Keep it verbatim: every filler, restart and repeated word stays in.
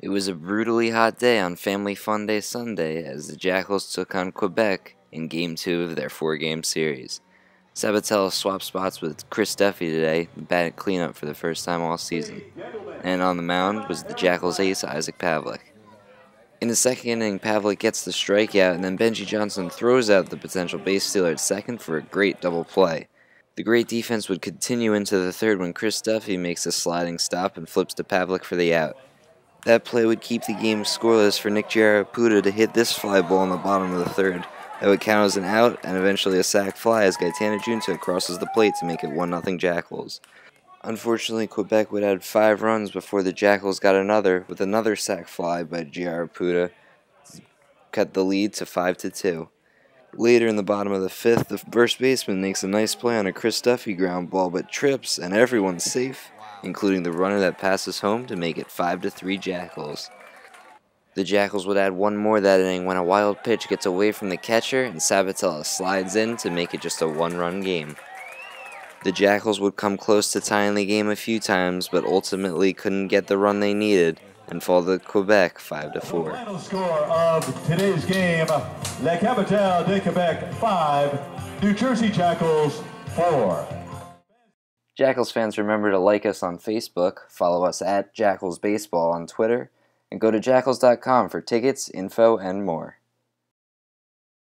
It was a brutally hot day on Family Fun Day Sunday as the Jackals took on Quebec in Game two of their four-game series. Sabatello swapped spots with Chris Duffy today, the batting cleanup for the first time all season. And on the mound was the Jackals ace Isaac Pavlik. In the second inning, Pavlik gets the strikeout, and then Benji Johnson throws out the potential base stealer at second for a great double play. The great defense would continue into the third when Chris Duffy makes a sliding stop and flips to Pavlik for the out. That play would keep the game scoreless for Nick Giarraputa to hit this fly ball in the bottom of the third. That would count as an out and eventually a sac fly as Gaetano Junta crosses the plate to make it one nothing Jackals. Unfortunately, Quebec would add five runs before the Jackals got another, with another sac fly by Giarraputa to cut the lead to five to two. Later in the bottom of the fifth, the first baseman makes a nice play on a Chris Duffy ground ball but trips, and everyone's safe, including the runner that passes home to make it five to three Jackals. The Jackals would add one more that inning when a wild pitch gets away from the catcher and Sabatello slides in to make it just a one-run game. The Jackals would come close to tying the game a few times, but ultimately couldn't get the run they needed and fall to Quebec five to four. The final score of today's game, La Capitale de Quebec five, New Jersey Jackals four. Jackals fans, remember to like us on Facebook, follow us at Jackals Baseball on Twitter, and go to jackals dot com for tickets, info, and more.